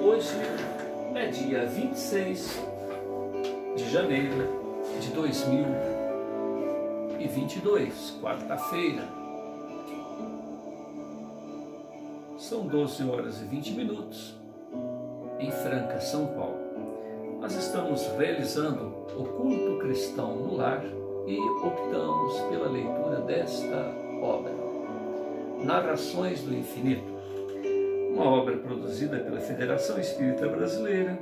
Hoje é dia 26 de janeiro de 2022, quarta-feira. São 12 horas e 20 minutos em Franca, São Paulo. Nós estamos realizando o culto cristão no lar e optamos pela leitura desta obra, Narrações do Infinito, uma obra produzida pela Federação Espírita Brasileira.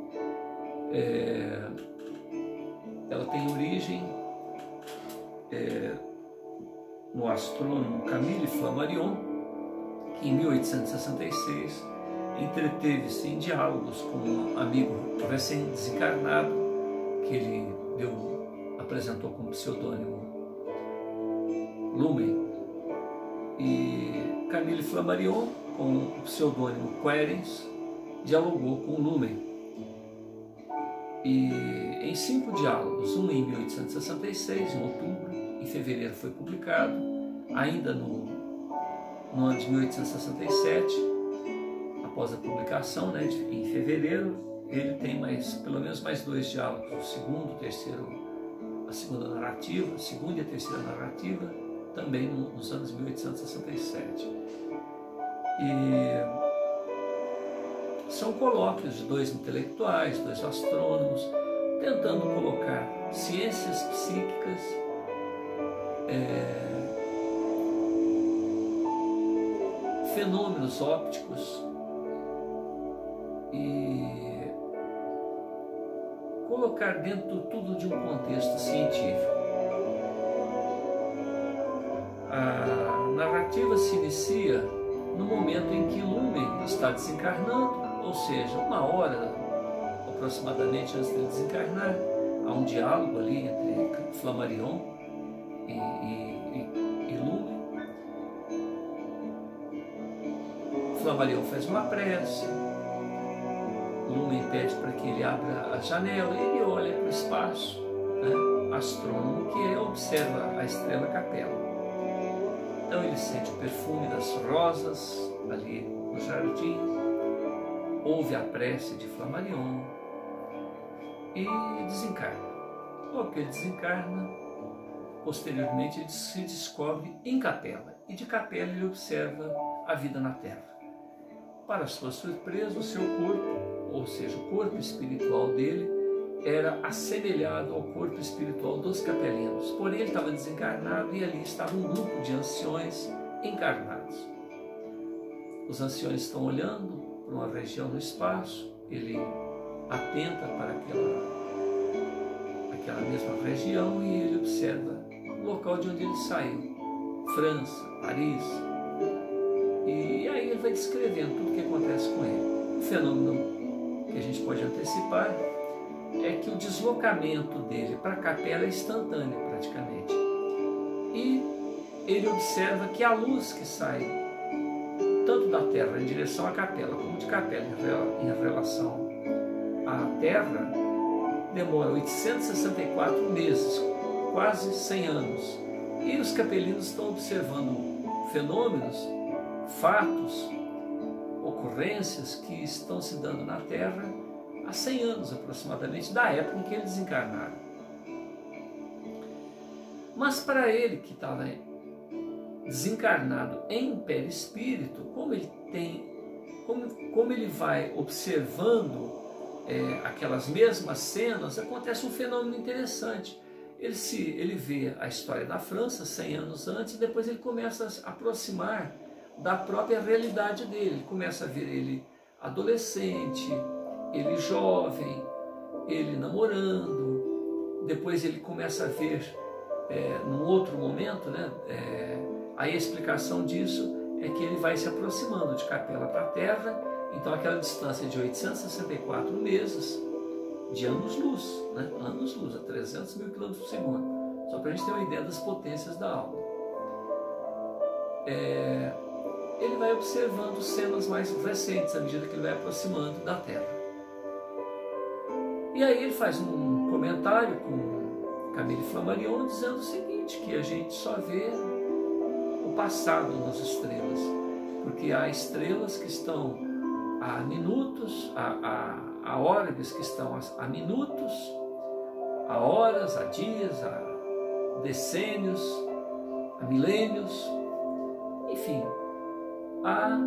Ela tem origem no astrônomo Camille Flammarion, que em 1866 entreteve-se em diálogos com um amigo recém-desencarnado, que ele apresentou como pseudônimo Lumen, e Camille Flammarion, com o pseudônimo Querens, dialogou com Lumen. E em 5 diálogos, um em 1866, em outubro, em fevereiro foi publicado, ainda no ano de 1867, após a publicação, em fevereiro, ele tem pelo menos mais 2 diálogos, o segundo, o terceiro, a segunda narrativa, a segunda e a terceira narrativa, também nos anos 1867. E são colóquios de 2 intelectuais, 2 astrônomos, tentando colocar ciências psíquicas fenômenos ópticos e colocar dentro tudo de um contexto científico. A narrativa se inicia no momento em que Lumen está desencarnando, ou seja, 1 hora aproximadamente antes de ele desencarnar. Há um diálogo ali entre Flammarion e Lumen. Flammarion faz uma prece, Lumen pede para que ele abra a janela e ele olha para o espaço, astrônomo que observa a estrela Capella. Então ele sente o perfume das rosas ali no jardim, ouve a prece de Flammarion e desencarna. Logo que ele desencarna, posteriormente ele se descobre em Capella, e de Capella ele observa a vida na Terra. Para sua surpresa, o seu corpo, ou seja, o corpo espiritual dele, era assemelhado ao corpo espiritual dos capelinos. Porém, ele estava desencarnado e ali estava um grupo de anciões encarnados. Os anciões estão olhando para uma região no espaço, ele atenta para aquela mesma região e ele observa o local de onde ele saiu, França, Paris. E aí ele vai descrevendo tudo o que acontece com ele. Um fenômeno que a gente pode antecipar é que o deslocamento dele para a capela é instantâneo praticamente. E ele observa que a luz que sai tanto da Terra em direção à capela, como de capela em relação à Terra, demora 864 meses, quase 100 anos. E os capelinos estão observando fenômenos, fatos, ocorrências que estão se dando na Terra há 100 anos aproximadamente, da época em que eles desencarnaram. Mas para ele que estava desencarnado em perispírito, como ele vai observando aquelas mesmas cenas, acontece um fenômeno interessante. Ele vê a história da França 100 anos antes, e depois ele começa a se aproximar da própria realidade dele. Ele começa a ver ele adolescente, ele jovem, ele namorando. Depois ele começa a ver, num outro momento, aí a explicação disso é que ele vai se aproximando de Capella para a Terra. Então aquela distância de 864 meses de anos-luz, anos-luz, a 300 mil km por segundo, só para a gente ter uma ideia das potências da alma. Ele vai observando cenas mais recentes à medida que ele vai aproximando da Terra. E aí ele faz um comentário com Camille Flammarion dizendo o seguinte, que a gente só vê o passado nas estrelas, porque há estrelas que estão a minutos, a orbes que estão a minutos, a horas, a dias, a decênios, a milênios, enfim, há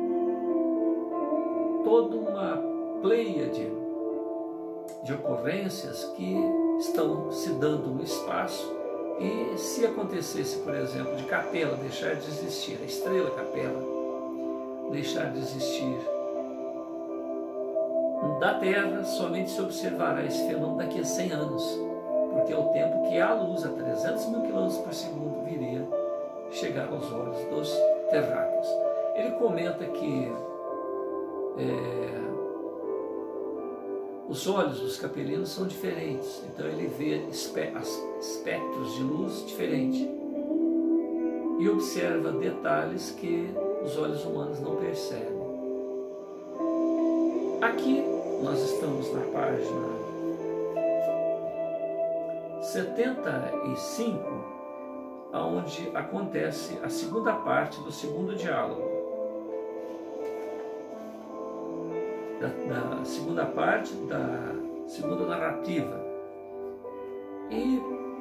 toda uma pleiade de ocorrências que estão se dando no espaço. E se acontecesse, por exemplo, de Capela deixar de existir, a estrela Capela deixar de existir da Terra, somente se observará esse fenômeno daqui a 100 anos, porque é o tempo que a luz a 300 mil km por segundo viria chegar aos olhos dos terráqueos. Ele comenta que os olhos dos capelinos são diferentes, então ele vê espectros de luz diferentes e observa detalhes que os olhos humanos não percebem. Aqui nós estamos na página 75, onde acontece a segunda parte do segundo diálogo. Da segunda parte da segunda narrativa. E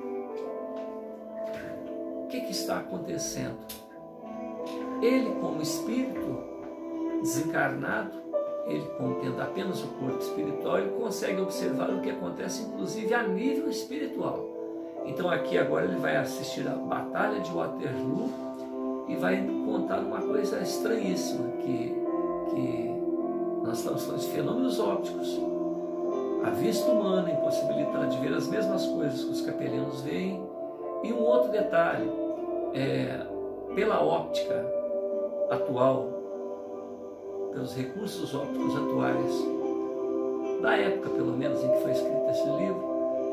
o que está acontecendo? Ele, como espírito desencarnado, ele contendo apenas o corpo espiritual, ele consegue observar o que acontece, inclusive a nível espiritual. Então aqui agora ele vai assistir a Batalha de Waterloo e vai contar uma coisa estranhíssima, que nós estamos falando de fenômenos ópticos. A vista humana impossibilitada de ver as mesmas coisas que os capelianos veem. E um outro detalhe, pela óptica atual, pelos recursos ópticos atuais, da época pelo menos em que foi escrito esse livro,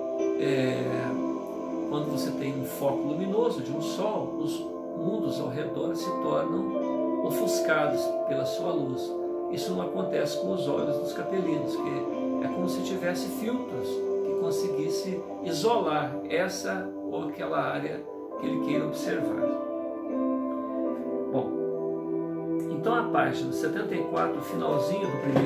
quando você tem um foco luminoso de um sol, os mundos ao redor se tornam ofuscados pela sua luz. Isso não acontece com os olhos dos capelinos, que é como se tivesse filtros que conseguisse isolar essa ou aquela área que ele queira observar. Bom, então a página 74, o finalzinho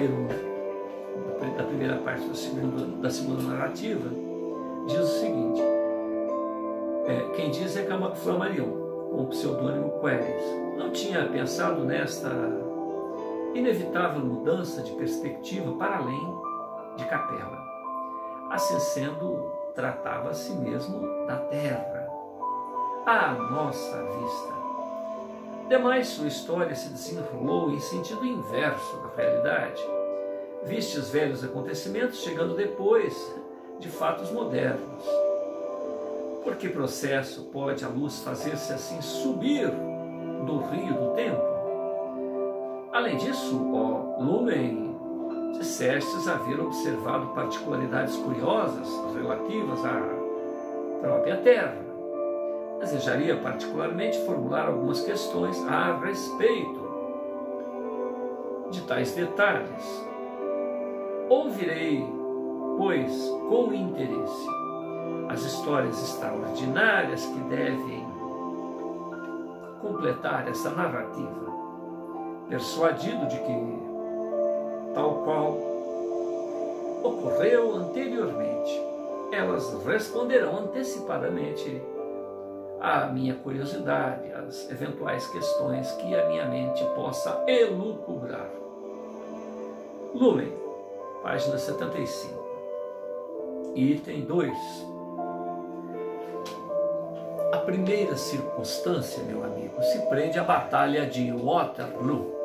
da primeira parte da segunda narrativa, diz o seguinte: quem diz é Flammarion, com o pseudônimo Queres. Não tinha pensado nesta inevitável mudança de perspectiva para além de Capela. Assim sendo, tratava-se mesmo da Terra, à nossa vista. Demais, sua história se desenrolou em sentido inverso da realidade. Viste os velhos acontecimentos chegando depois de fatos modernos. Por que processo pode a luz fazer-se assim subir do rio do tempo? Além disso, ó Lumen, dissestes haver observado particularidades curiosas relativas à própria Terra. Desejaria particularmente formular algumas questões a respeito de tais detalhes. Ouvirei, pois, com interesse as histórias extraordinárias que devem completar essa narrativa, persuadido de que, tal qual ocorreu anteriormente, elas responderão antecipadamente à minha curiosidade, às eventuais questões que a minha mente possa elucubrar. Lumen, página 75, item 2. A primeira circunstância, meu amigo, se prende à Batalha de Waterloo.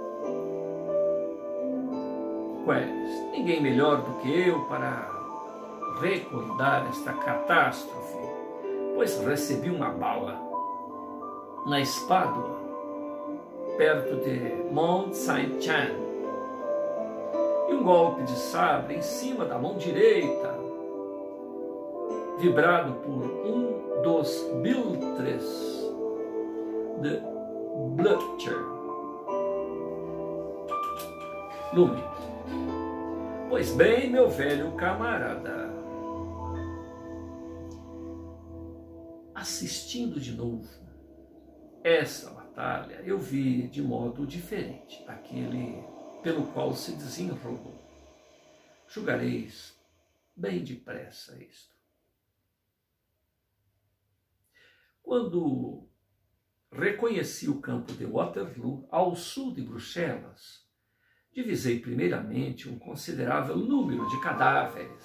Queres, ninguém melhor do que eu para recordar esta catástrofe, pois recebi uma bala na espádua perto de Mont Saint-Jean e um golpe de sabre em cima da mão direita, vibrado por um dos biltres de Blucher. Lumen. Pois bem, meu velho camarada, assistindo de novo essa batalha, eu vi de modo diferente daquele pelo qual se desenrolou. Julgareis bem depressa isto. Quando reconheci o campo de Waterloo, ao sul de Bruxelas, divisei primeiramente um considerável número de cadáveres.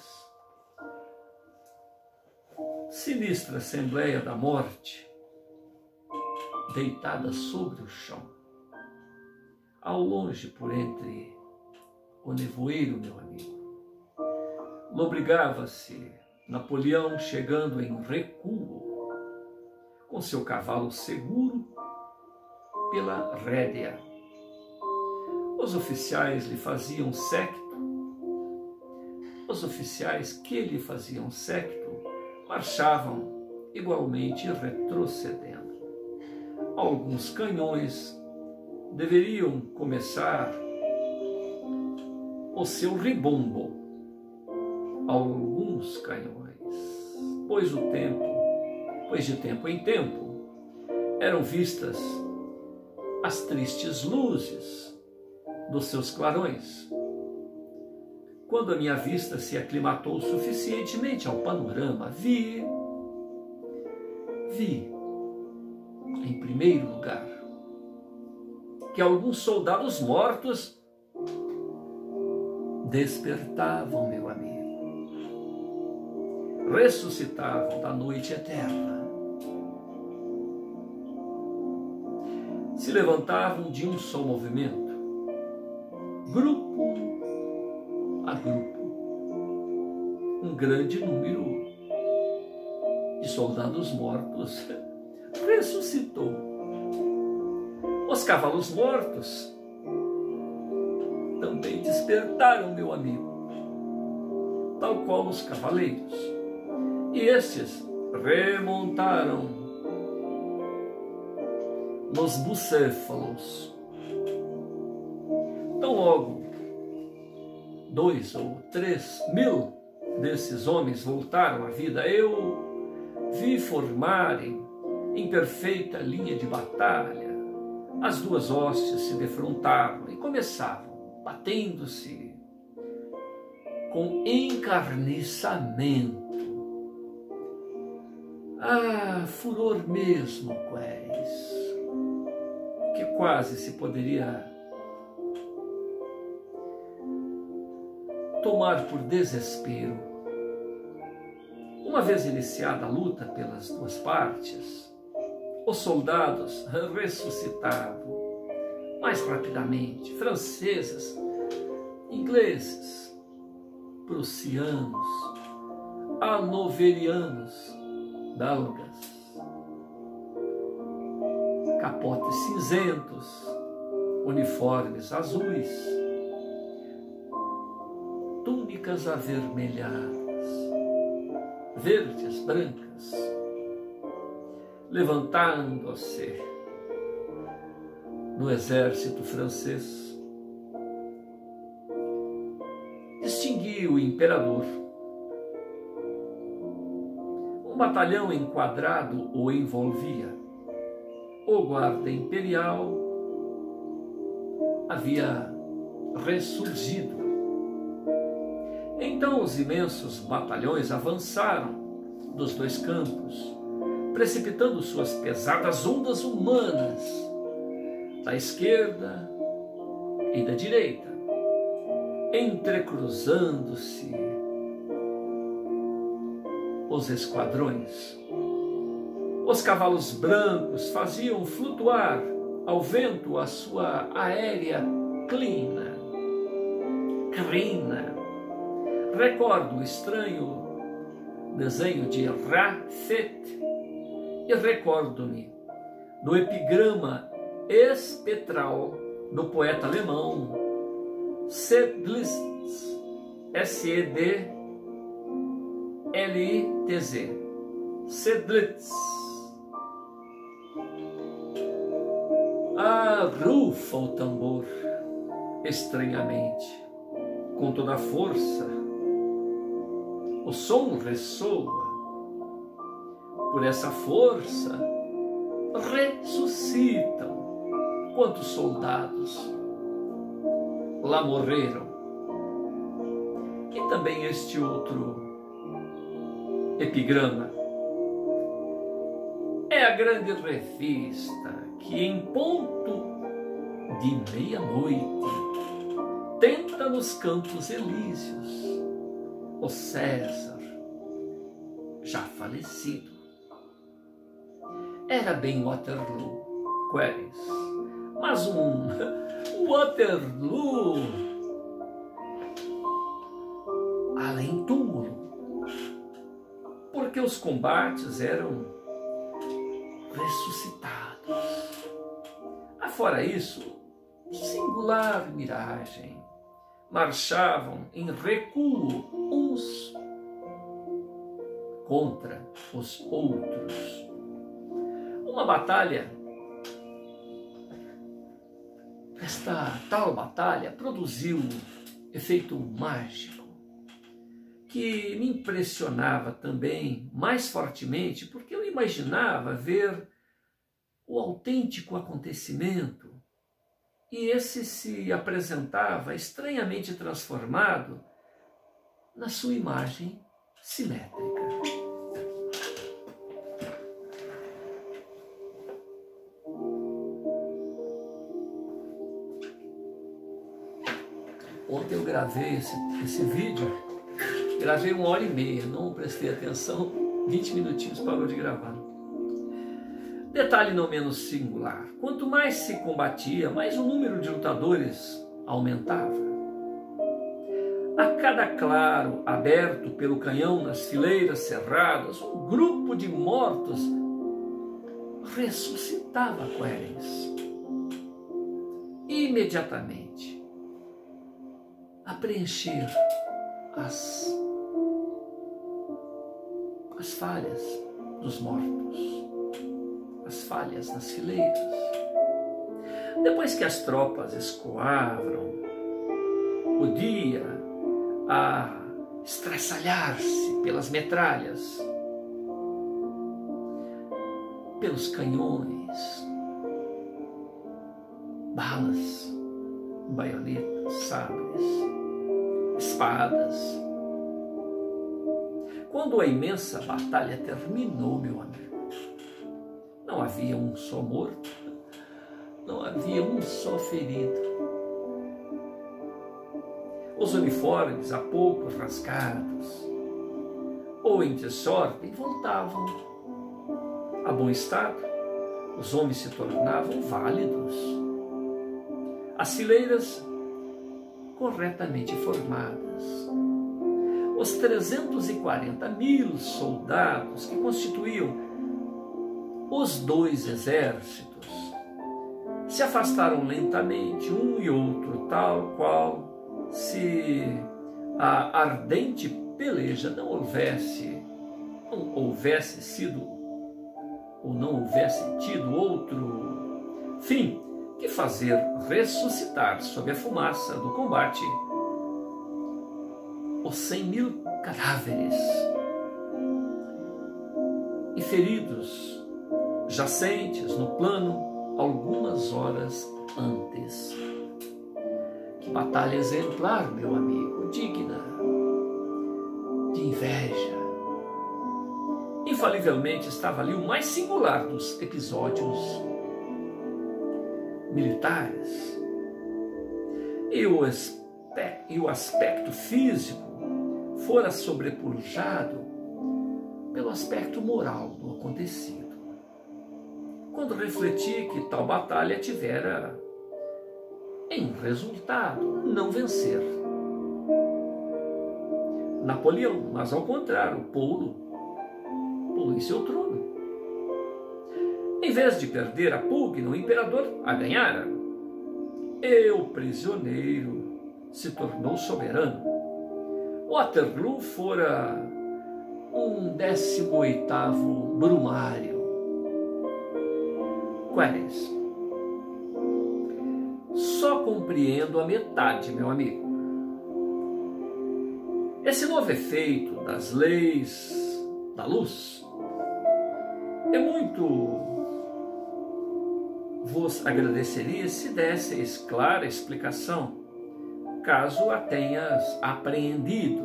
Sinistra assembleia da morte, deitada sobre o chão. Ao longe, por entre o nevoeiro, meu amigo, lobrigava-se Napoleão chegando em recuo, com seu cavalo seguro pela rédea. Os oficiais lhe faziam séquito. Os oficiais que lhe faziam séquito marchavam igualmente retrocedendo. Alguns canhões deveriam começar o seu ribombo. Alguns canhões, pois de tempo em tempo, eram vistas as tristes luzes dos seus clarões. Quando a minha vista se aclimatou suficientemente ao panorama, vi, em primeiro lugar, que alguns soldados mortos despertavam, meu amigo, ressuscitavam da noite eterna, se levantavam de um só movimento, grupo a grupo. Um grande número de soldados mortos ressuscitou. Os cavalos mortos também despertaram, meu amigo, tal qual os cavaleiros. E estes remontaram nos bucéfalos. Tão logo 2 ou 3 mil desses homens voltaram à vida, eu vi formarem em perfeita linha de batalha. As duas hostes se defrontavam e começavam, batendo-se com encarniçamento. Ah, furor mesmo, queres, que quase se poderia tomar por desespero. Uma vez iniciada a luta pelas duas partes, os soldados ressuscitavam mais rapidamente. Franceses, ingleses, prussianos, hanoverianos, belgas, capotes cinzentos, uniformes azuis, túnicas avermelhadas, verdes, brancas, levantando-se no exército francês. Distingui o imperador. Um batalhão enquadrado o envolvia. O guarda imperial havia ressurgido. Então os imensos batalhões avançaram dos dois campos, precipitando suas pesadas ondas humanas da esquerda e da direita, entrecruzando-se os esquadrões. Os cavalos brancos faziam flutuar ao vento a sua aérea crina. Recordo o estranho desenho de Rafet e recordo-me do epigrama espetral do poeta alemão Sedlitz, S-E-D-L-I-T-Z, Sedlitz. Ah, rufa o tambor estranhamente, com toda a força. O som ressoa. Por essa força ressuscitam quantos soldados lá morreram. E também este outro epigrama. É a grande revista que em ponto de meia-noite tenta nos Campos Elíseos o César, já falecido. Era bem Waterloo, Querens, mas um Waterloo além túmulo, porque os combates eram ressuscitados. Afora isso, singular miragem, marchavam em recuo uns contra os outros. Uma batalha, esta tal batalha produziu efeito mágico, que me impressionava também mais fortemente, porque eu imaginava ver o autêntico acontecimento, e esse se apresentava estranhamente transformado na sua imagem simétrica. Ontem eu gravei esse vídeo, gravei 1h30, não prestei atenção, 20 minutinhos parou de gravar. Detalhe não menos singular, quanto mais se combatia, mais o número de lutadores aumentava. A cada claro aberto pelo canhão nas fileiras cerradas, um grupo de mortos ressuscitava Querens. Imediatamente, a preencher as falhas dos mortos, as falhas nas fileiras. Depois que as tropas escoavam o dia a estraçalhar-se pelas metralhas, pelos canhões, balas, baionetas, sabres, espadas. Quando a imensa batalha terminou, meu amigo, não havia um só morto, não havia um só ferido. Os uniformes, há pouco rasgados, ou em desordem, voltavam a bom estado. Os homens se tornavam válidos. As fileiras corretamente formadas. Os 340.000 soldados que constituíam os dois exércitos se afastaram lentamente, um e outro, tal qual se a ardente peleja não houvesse sido, ou não houvesse tido outro fim que fazer ressuscitar sob a fumaça do combate os 100.000 cadáveres e feridos jacentes no plano algumas horas antes. Que batalha exemplar, meu amigo, digna de inveja. Infalivelmente estava ali o mais singular dos episódios militares, e o aspecto físico fora sobrepujado pelo aspecto moral do acontecido. Quando refleti que tal batalha tivera em resultado não vencer Napoleão, mas ao contrário, pô-lo em seu trono. Em vez de perder a pugna, o imperador a ganhara. E o prisioneiro se tornou soberano. Waterloo fora um 18º brumário. Querens. Só compreendo a metade, meu amigo. Esse novo efeito das leis da luz é muito. Vos agradeceria se desseis clara explicação caso a tenhas apreendido.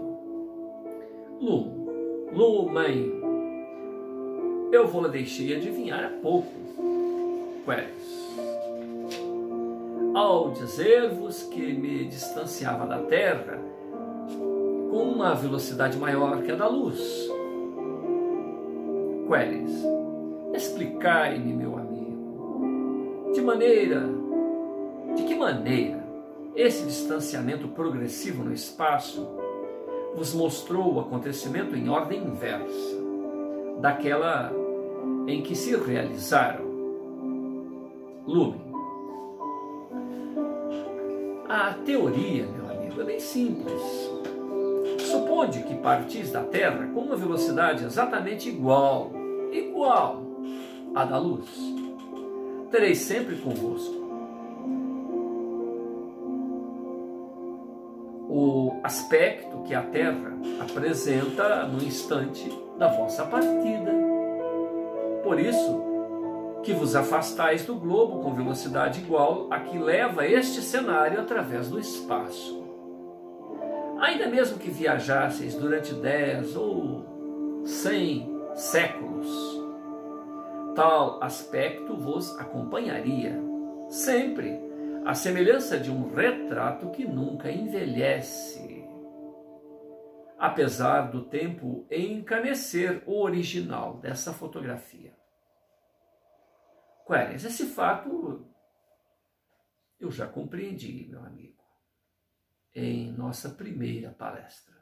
Lu, mãe, eu vou-la deixei adivinhar há pouco. Queles, ao dizer-vos que me distanciava da terra com uma velocidade maior que a da luz. Queles, explicai-me, meu amigo, de que maneira esse distanciamento progressivo no espaço vos mostrou o acontecimento em ordem inversa daquela em que se realizaram. Lume, a teoria, meu amigo, é bem simples. Suponde que partis da Terra com uma velocidade exatamente igual à da luz. Tereis sempre convosco o aspecto que a Terra apresenta no instante da vossa partida. Por isso que vos afastais do globo com velocidade igual a que leva este cenário através do espaço. Ainda mesmo que viajasseis durante 10 ou 100 séculos, tal aspecto vos acompanharia, sempre, à semelhança de um retrato que nunca envelhece, apesar do tempo encanecer o original dessa fotografia. Queles, esse fato eu já compreendi, meu amigo, em nossa primeira palestra.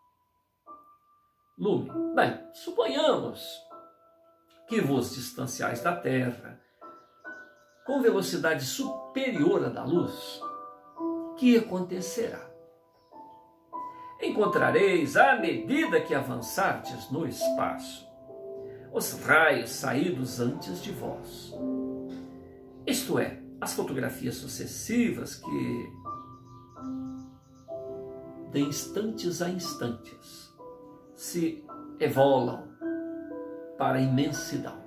Lume, bem, suponhamos que vos distanciais da Terra com velocidade superior à da luz. Que acontecerá? Encontrareis, à medida que avançardes no espaço, os raios saídos antes de vós. Isto é, as fotografias sucessivas que, de instantes a instantes, se evolam para a imensidão.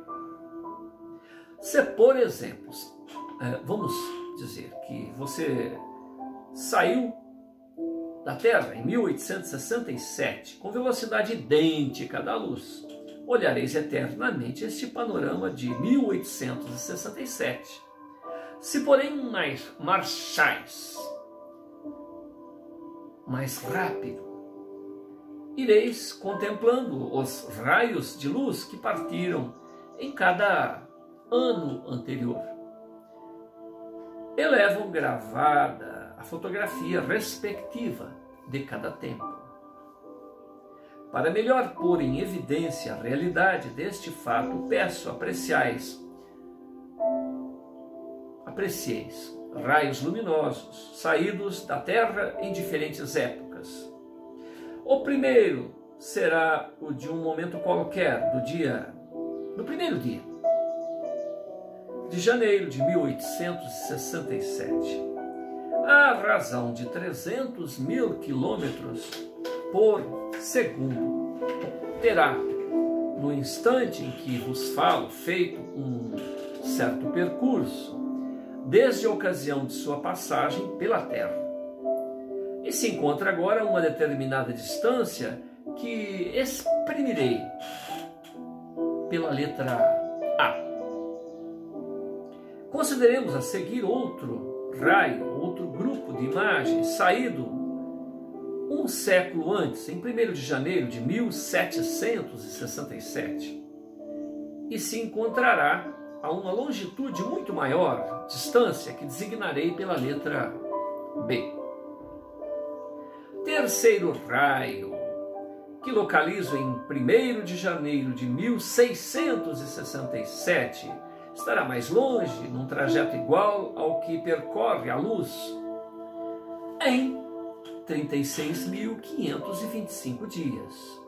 Se, por exemplo, vamos dizer que você saiu da Terra em 1867 com velocidade idêntica à da luz, olhareis eternamente este panorama de 1867. Se, porém, marchais mais rápido, ireis contemplando os raios de luz que partiram em cada ano anterior. Elevam gravada a fotografia respectiva de cada tempo. Para melhor pôr em evidência a realidade deste fato, peço aprecieis raios luminosos saídos da Terra em diferentes épocas. O primeiro será o de um momento qualquer do primeiro dia de janeiro de 1867, à razão de 300 mil quilômetros por segundo. Terá, no instante em que vos falo, feito um certo percurso, desde a ocasião de sua passagem pela Terra. E se encontra agora a uma determinada distância que exprimirei pela letra A. Consideremos a seguir outro raio, outro grupo de imagens saído um século antes, em 1º de janeiro de 1767, e se encontrará a uma longitude muito maior, distância que designarei pela letra B. Terceiro raio, que localizo em 1º de janeiro de 1667, estará mais longe, num trajeto igual ao que percorre a luz, em 36.525 dias.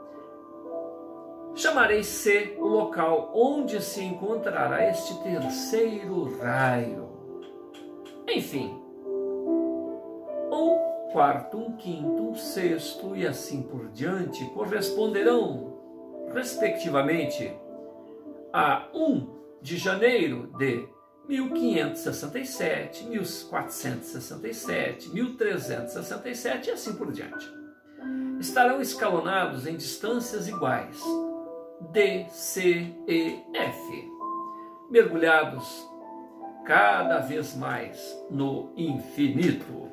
Chamarei C o local onde se encontrará este terceiro raio. Enfim, um quarto, um quinto, um sexto e assim por diante corresponderão, respectivamente, a 1 de janeiro de 1567, 1467, 1367 e assim por diante. Estarão escalonados em distâncias iguais, D, C, E, F, mergulhados cada vez mais no infinito.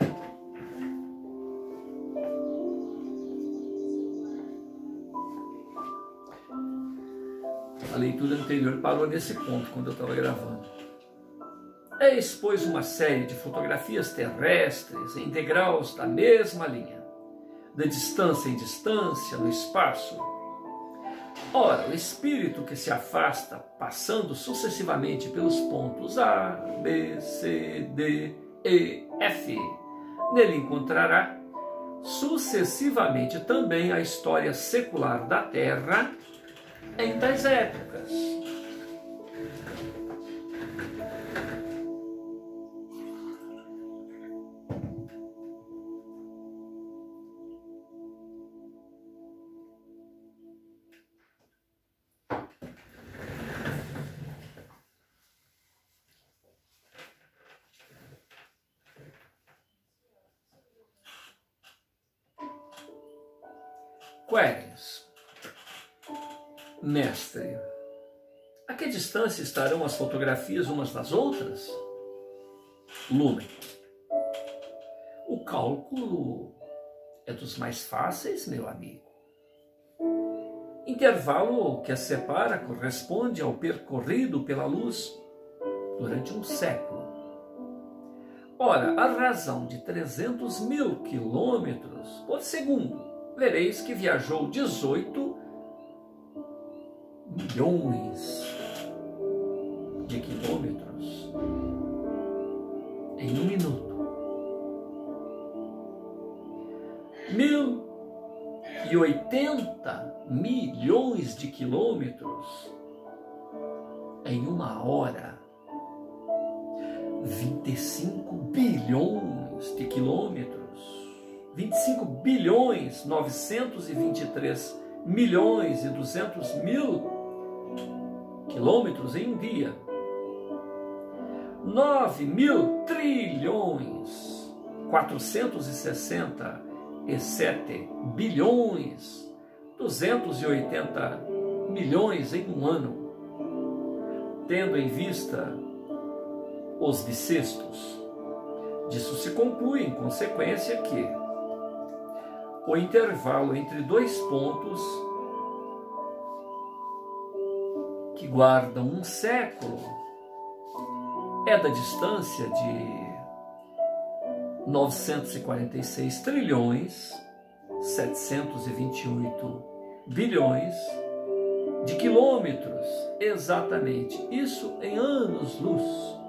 A leitura anterior parou nesse ponto quando eu estava gravando. Eis, pois, uma série de fotografias terrestres em degraus da mesma linha, de distância em distância no espaço. Ora, o espírito que se afasta, passando sucessivamente pelos pontos A, B, C, D, E, F, nele encontrará sucessivamente também a história secular da Terra em tais épocas. Queries. Mestre, a que distância estarão as fotografias umas das outras? Lumen. O cálculo é dos mais fáceis, meu amigo. Intervalo que as separa corresponde ao percorrido pela luz durante um século. Ora, a razão de 300.000 quilômetros por segundo, vereis que viajou 18 milhões de quilômetros em um minuto. 1080 milhões de quilômetros em uma hora. 25 bilhões de quilômetros. 25 bilhões 923 milhões e 200 mil quilômetros em um dia. 9.000 trilhões 467 bilhões 280 milhões em um ano, tendo em vista os bissextos. Disso se conclui, em consequência, que o intervalo entre dois pontos que guardam um século é da distância de 946 trilhões 728 bilhões de quilômetros, exatamente, isso em anos-luz.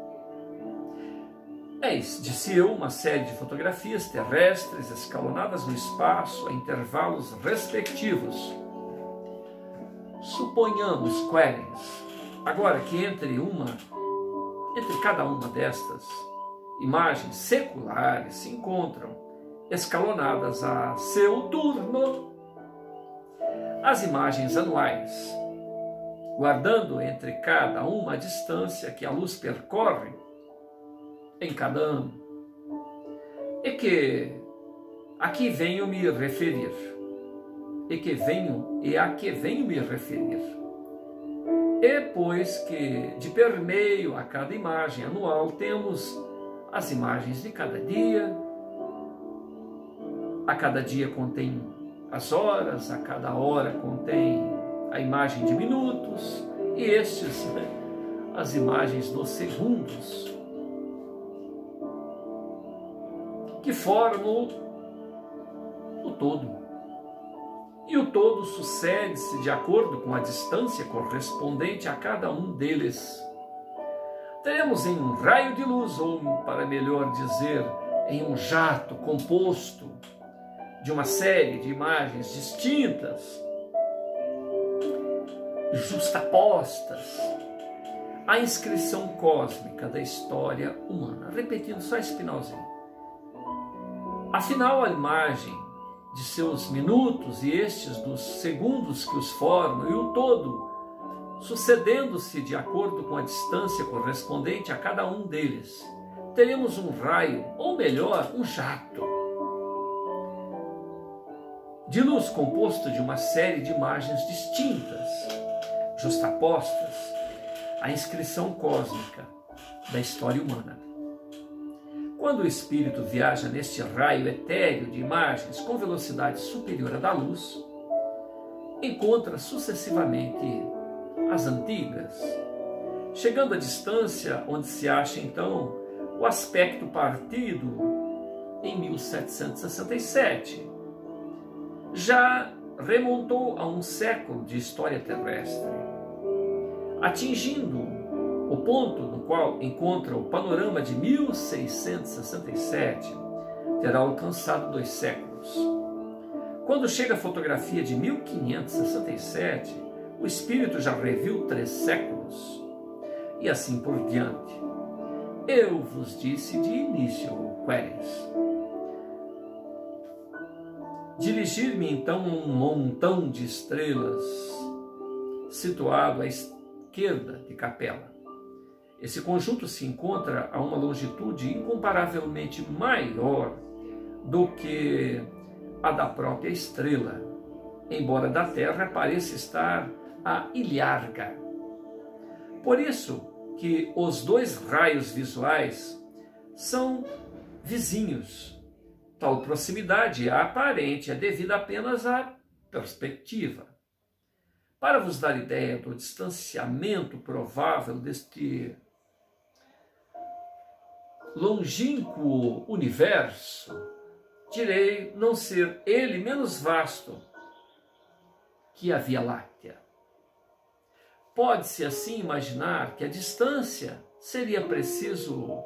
Eis, disse eu, uma série de fotografias terrestres escalonadas no espaço a intervalos respectivos. Suponhamos, Querens, agora que entre cada uma destas imagens seculares se encontram escalonadas a seu turno as imagens anuais, guardando entre cada uma a distância que a luz percorre em cada ano, e que aqui venho me referir, e a que venho me referir. E pois que de permeio a cada imagem anual temos as imagens de cada dia, a cada dia contém as horas, a cada hora contém a imagem de minutos, e estes, as imagens dos segundos, que formam o todo. E o todo sucede-se de acordo com a distância correspondente a cada um deles. Teremos em um raio de luz, ou para melhor dizer, em um jato composto de uma série de imagens distintas, justapostas, a inscrição cósmica da história humana. Repetindo só esse finalzinho. Afinal, a imagem de seus minutos e estes dos segundos que os formam, e o todo sucedendo-se de acordo com a distância correspondente a cada um deles, teremos um raio, ou melhor, um jato de luz composto de uma série de imagens distintas, justapostas à inscrição cósmica da história humana. Quando o espírito viaja neste raio etéreo de imagens com velocidade superior à da luz, encontra sucessivamente as antigas, chegando à distância onde se acha então o aspecto partido em 1767. Já remontou a um século de história terrestre, atingindo o ponto no qual encontra o panorama de 1667, terá alcançado 2 séculos. Quando chega a fotografia de 1567, o espírito já reviu 3 séculos, e assim por diante. Eu vos disse de início, Queres. Dirigir-me então a um montão de estrelas situado à esquerda de Capela. Esse conjunto se encontra a uma longitude incomparavelmente maior do que a da própria estrela, embora da Terra pareça estar a ilharga. Por isso que os 2 raios visuais são vizinhos. Tal proximidade aparente é devida apenas à perspectiva. Para vos dar ideia do distanciamento provável deste longínquo universo, direi não ser ele menos vasto que a Via Láctea. Pode-se assim imaginar que a distância seria preciso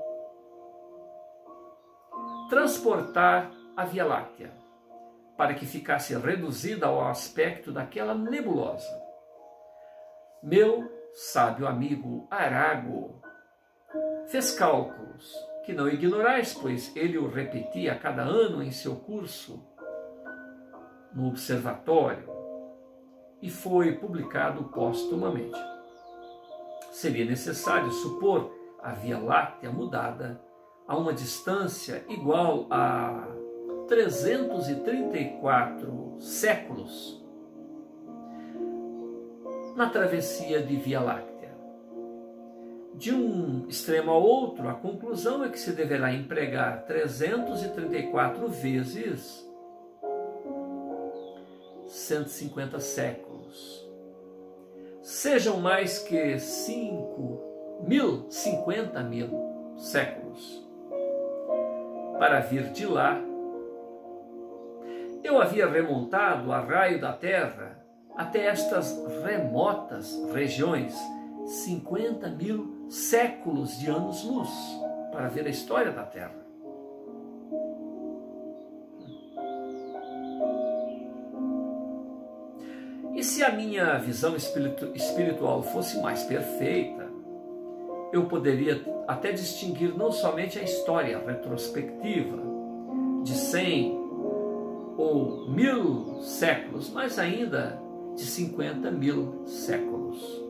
transportar a Via Láctea para que ficasse reduzida ao aspecto daquela nebulosa. Meu sábio amigo Arago fez cálculos que não ignorais, pois ele o repetia a cada ano em seu curso no observatório e foi publicado póstumamente. Seria necessário supor a Via Láctea mudada a uma distância igual a 334 séculos na travessia de Via Láctea. De um extremo ao outro, a conclusão é que se deverá empregar 334 vezes 150 séculos. Sejam mais que 50 mil séculos para vir de lá. Eu havia remontado a raio da Terra até estas remotas regiões 50 mil séculos de anos-luz para ver a história da Terra. E se a minha visão espiritual fosse mais perfeita, eu poderia até distinguir não somente a história retrospectiva de 100 ou 1000 séculos, mas ainda de 50 mil séculos.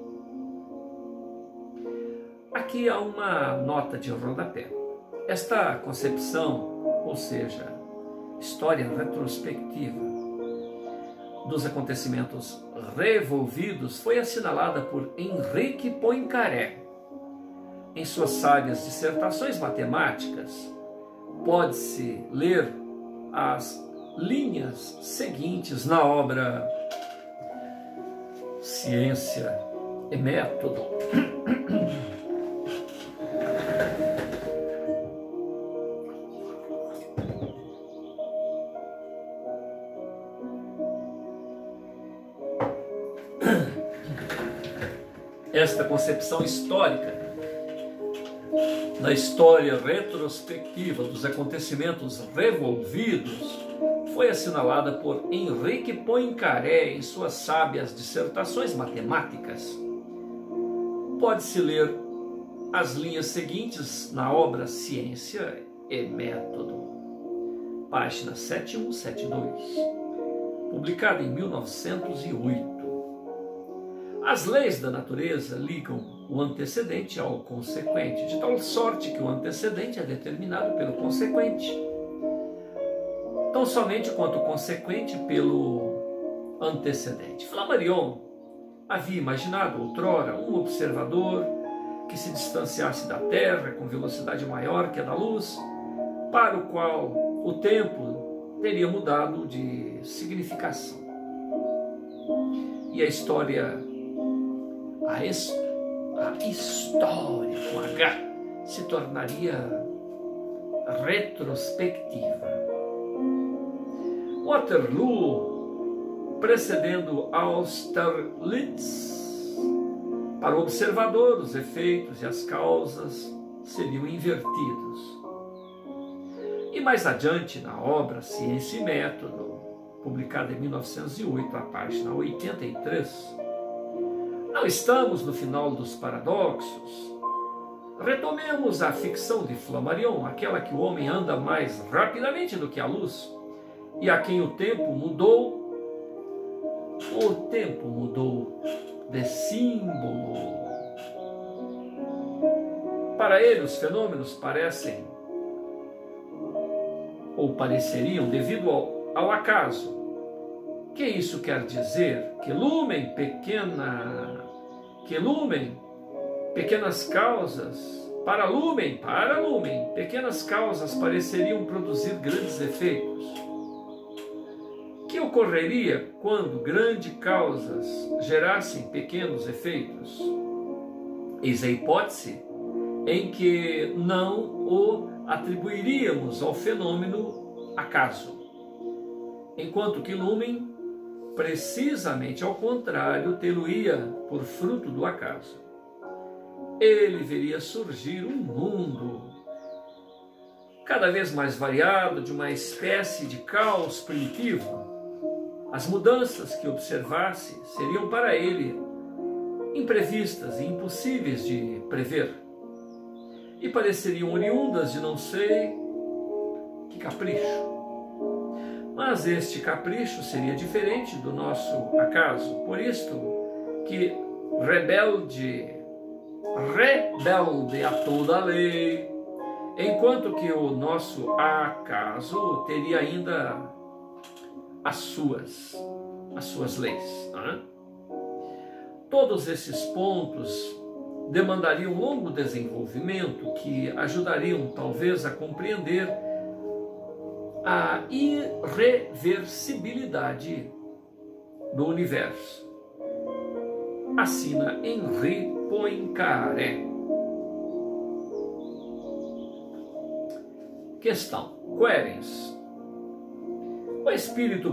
Aqui há uma nota de rodapé. Esta concepção, ou seja, história retrospectiva dos acontecimentos revolvidos, foi assinalada por Henrique Poincaré em suas sábias dissertações matemáticas. Pode-se ler as linhas seguintes na obra Ciência e Método. Esta concepção histórica da história retrospectiva dos acontecimentos revolvidos foi assinalada por Henrique Poincaré em suas sábias dissertações matemáticas. Pode-se ler as linhas seguintes na obra Ciência e Método, página 7172, publicada em 1908. As leis da natureza ligam o antecedente ao consequente, de tal sorte que o antecedente é determinado pelo consequente, tão somente quanto o consequente pelo antecedente. Flammarion havia imaginado outrora um observador que se distanciasse da Terra com velocidade maior que a da luz, para o qual o tempo teria mudado de significação. E a história com H se tornaria retrospectiva. Waterloo precedendo Austerlitz. Para o observador, os efeitos e as causas seriam invertidos. E mais adiante, na obra Ciência e Método, publicada em 1908, a página 83, não estamos no final dos paradoxos. Retomemos a ficção de Flammarion, aquela que o homem anda mais rapidamente do que a luz, e a quem o tempo mudou de símbolo. Para ele, os fenômenos parecem ou pareceriam devido ao acaso. Que isso quer dizer? Que lumen, pequenas causas, para lumen, pequenas causas pareceriam produzir grandes efeitos. Que ocorreria quando grandes causas gerassem pequenos efeitos? Eis a hipótese em que não o atribuiríamos ao fenômeno acaso, enquanto que lumen, precisamente ao contrário, tê-lo-ia por fruto do acaso. Ele veria surgir um mundo cada vez mais variado, de uma espécie de caos primitivo. As mudanças que observasse seriam para ele imprevistas e impossíveis de prever, e pareceriam oriundas de não sei que capricho. Mas este capricho seria diferente do nosso acaso, por isto que rebelde a toda a lei, enquanto que o nosso acaso teria ainda as suas leis. Não é? Todos esses pontos demandariam um longo desenvolvimento que ajudariam talvez a compreender a irreversibilidade do universo. Assina Henri Poincaré. Questão: Querens. O espírito,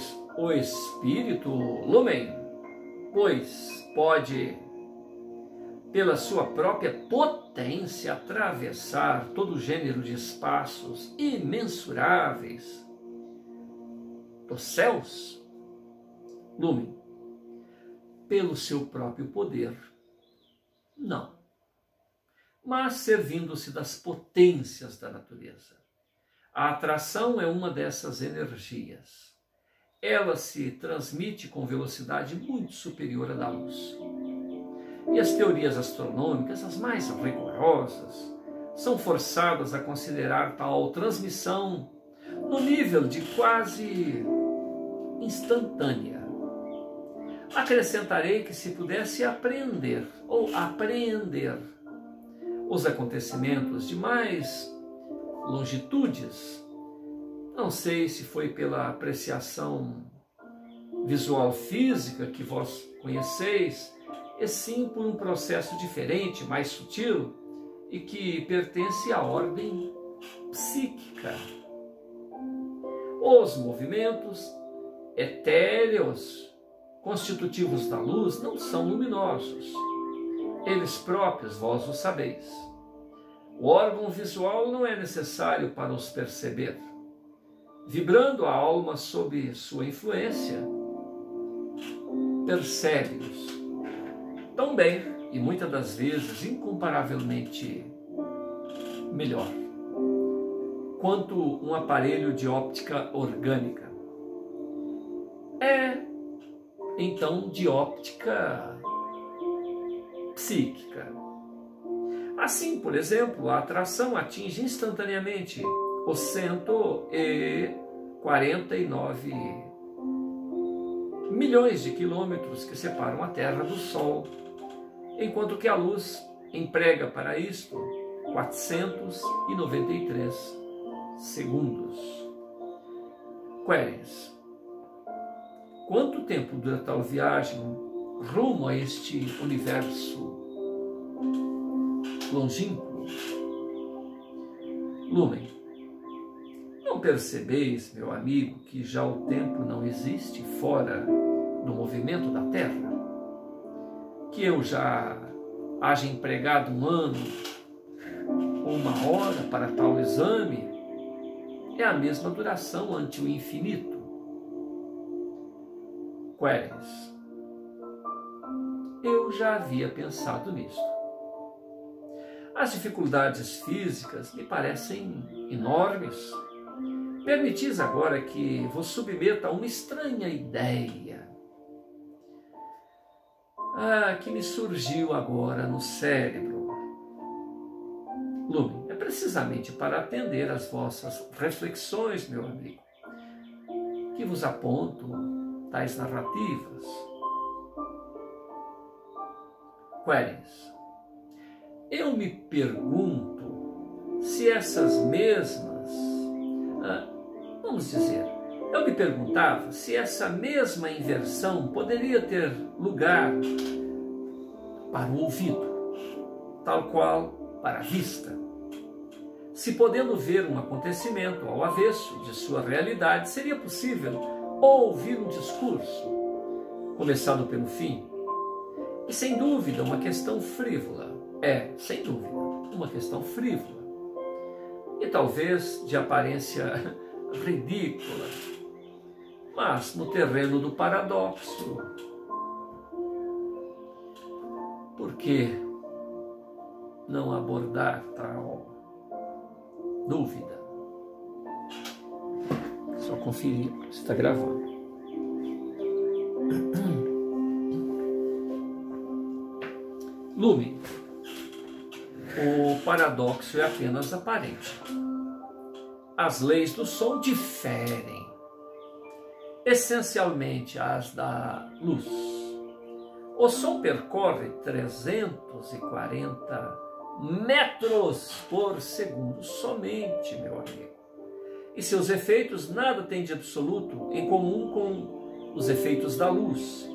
lumen, pois pode, pela sua própria potência, atravessar todo gênero de espaços imensuráveis dos céus? Lumen, pelo seu próprio poder, não, mas servindo-se das potências da natureza. A atração é uma dessas energias. Ela se transmite com velocidade muito superior à da luz. E as teorias astronômicas, as mais rigorosas, são forçadas a considerar tal transmissão no nível de quase instantânea. Acrescentarei que, se pudesse apreender os acontecimentos de mais longitudes, não sei se foi pela apreciação visual física que vós conheceis, e sim por um processo diferente, mais sutil, e que pertence à ordem psíquica. Os movimentos etéreos constitutivos da luz não são luminosos. Eles próprios, vós o sabeis. O órgão visual não é necessário para os perceber. Vibrando a alma sob sua influência, percebe-os tão bem e muitas das vezes incomparavelmente melhor quanto um aparelho de óptica orgânica. É então de óptica psíquica. Assim, por exemplo, a atração atinge instantaneamente os 149 milhões de quilômetros que separam a Terra do Sol, enquanto que a luz emprega para isto 493 segundos. Queries: quanto tempo dura tal viagem rumo a este universo longínquo? Lumen: não percebeis, meu amigo, que já o tempo não existe fora do movimento da Terra? Que eu já haja empregado 1 ano ou 1 hora para tal exame é a mesma duração ante o infinito. Queries: eu já havia pensado nisto. As dificuldades físicas me parecem enormes. Permitis agora que vos submeta a uma estranha ideia que me surgiu agora no cérebro. Lumen, é precisamente para atender às vossas reflexões, meu amigo, que vos aponto tais narrativas. Queries: eu me pergunto se essas mesmas, eu me perguntava se essa mesma inversão poderia ter lugar para o ouvido, tal qual para a vista. Se podendo ver um acontecimento ao avesso de sua realidade, seria possível ouvir um discurso, começado pelo fim. E sem dúvida uma questão frívola. Sem dúvida, uma questão frívola. E talvez de aparência ridícula. Mas no terreno do paradoxo. Por que não abordar tal dúvida? Só conferir se está gravando. Lumen, o paradoxo é apenas aparente. As leis do som diferem, essencialmente as da luz. O som percorre 340 metros por segundo somente, meu amigo. E seus efeitos nada têm de absoluto em comum com os efeitos da luz.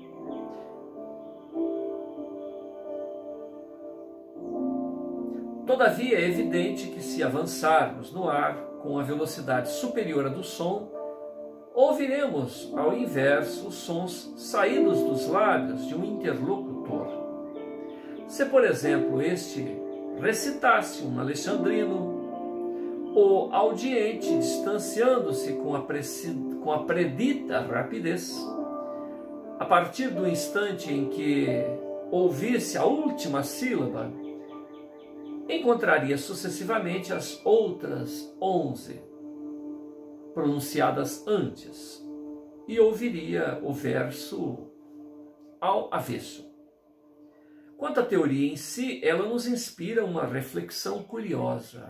Todavia, é evidente que se avançarmos no ar com a velocidade superior à do som, ouviremos, ao inverso, os sons saídos dos lábios de um interlocutor. Se, por exemplo, este recitasse um alexandrino, o audiente, distanciando-se com a predita rapidez, a partir do instante em que ouvisse a última sílaba, encontraria sucessivamente as outras 11 pronunciadas antes e ouviria o verso ao avesso. Quanto à teoria em si, ela nos inspira uma reflexão curiosa.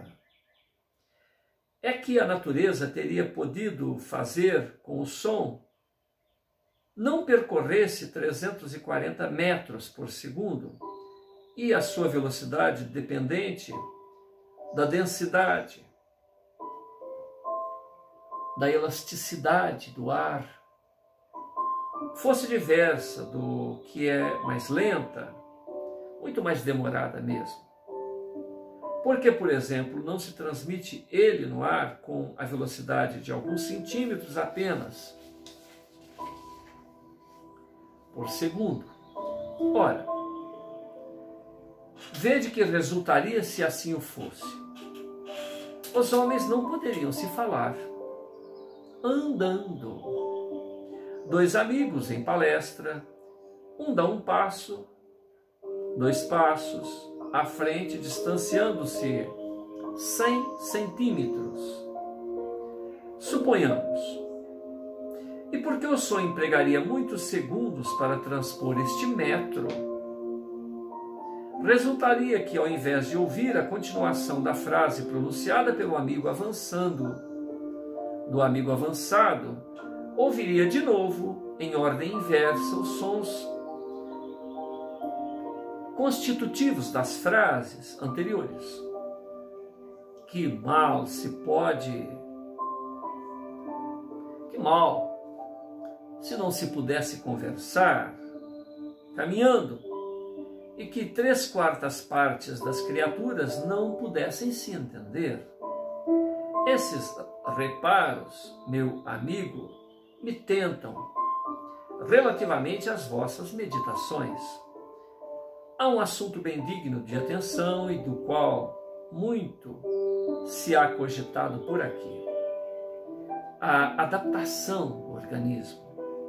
É que a natureza teria podido fazer com o som não percorresse 340 metros por segundo, e a sua velocidade dependente da densidade, da elasticidade do ar, fosse diversa do que é mais lenta, muito mais demorada mesmo. Porque, por exemplo, não se transmite ele no ar com a velocidade de alguns centímetros apenas por segundo. Ora, vede que resultaria se assim o fosse. Os homens não poderiam se falar andando. 2 amigos em palestra, um dá um passo, 2 passos à frente, distanciando-se 100 centímetros. Suponhamos. E porque o som empregaria muitos segundos para transpor este metro, resultaria que, ao invés de ouvir a continuação da frase pronunciada pelo amigo avançado, ouviria de novo, em ordem inversa, os sons constitutivos das frases anteriores. Que mal se não se pudesse conversar caminhando, e que 3/4 partes das criaturas não pudessem se entender. Esses reparos, meu amigo, me tentam relativamente às vossas meditações. Há um assunto bem digno de atenção e do qual muito se há cogitado por aqui: a adaptação do organismo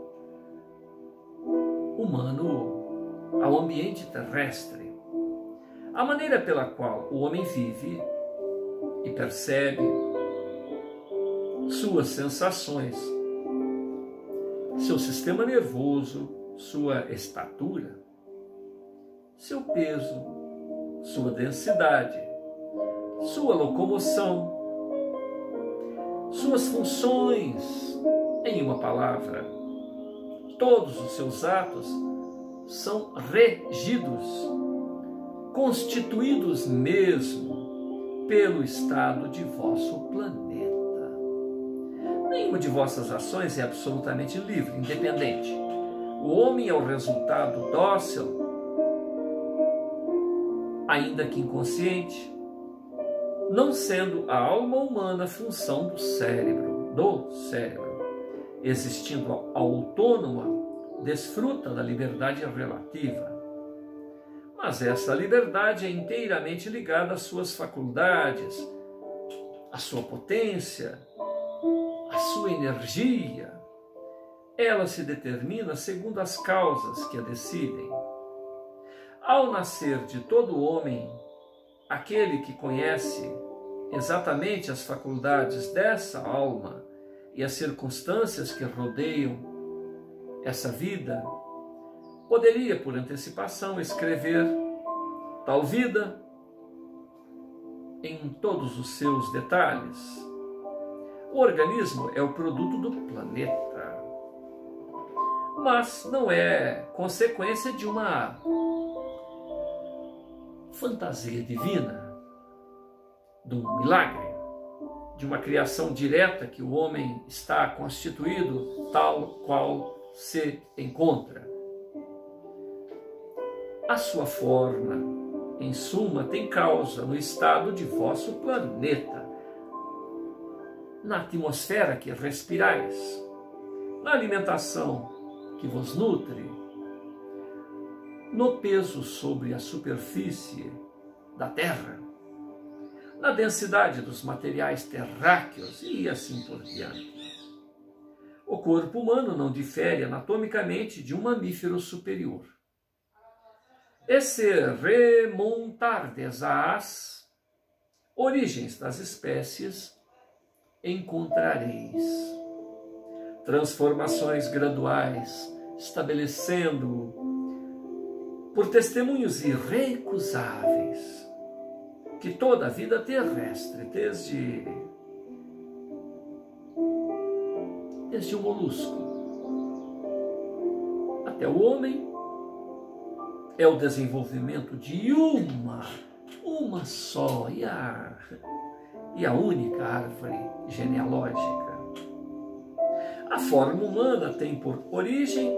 humano ao ambiente terrestre, a maneira pela qual o homem vive e percebe suas sensações, seu sistema nervoso, sua estatura, seu peso, sua densidade, sua locomoção, suas funções, em uma palavra, todos os seus atos são regidos, constituídos mesmo pelo estado de vosso planeta. Nenhuma de vossas ações é absolutamente livre, independente. O homem é o resultado dócil, ainda que inconsciente, não sendo a alma humana função do cérebro, existindo autônoma, desfruta da liberdade relativa. Mas essa liberdade é inteiramente ligada às suas faculdades, à sua potência, à sua energia. Ela se determina segundo as causas que a decidem. Ao nascer de todo homem, aquele que conhece exatamente as faculdades dessa alma e as circunstâncias que rodeiam essa vida, poderia, por antecipação, escrever tal vida em todos os seus detalhes. O organismo é o produto do planeta, mas não é consequência de uma fantasia divina, de um milagre, de uma criação direta que o homem está constituído tal qual se encontra. A sua forma, em suma, tem causa no estado de vosso planeta, na atmosfera que respirais, na alimentação que vos nutre, no peso sobre a superfície da Terra, na densidade dos materiais terráqueos e assim por diante. O corpo humano não difere anatomicamente de um mamífero superior. E se remontardes às origens das espécies, encontrareis transformações graduais, estabelecendo por testemunhos irrecusáveis que toda a vida terrestre, desde o molusco até o homem, é o desenvolvimento de uma só e a única árvore genealógica. A forma humana tem por origem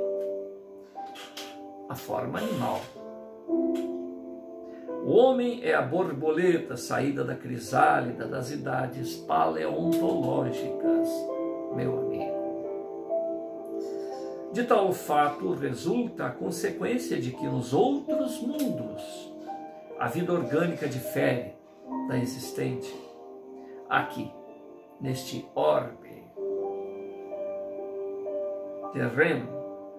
a forma animal. O homem é a borboleta saída da crisálida das idades paleontológicas, meu amigo. De tal fato resulta a consequência de que nos outros mundos a vida orgânica difere da existente aqui, neste orbe terreno,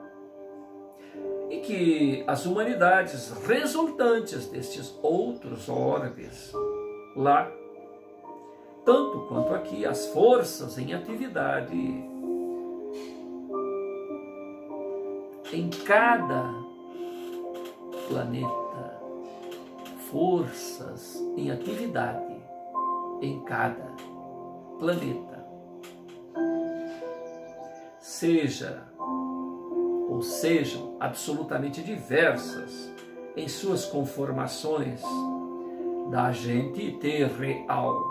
e que as humanidades resultantes destes outros orbes lá, tanto quanto aqui, as forças em atividade em cada planeta forças em atividade em cada planeta. Sejam absolutamente diversas em suas conformações da agente terreal.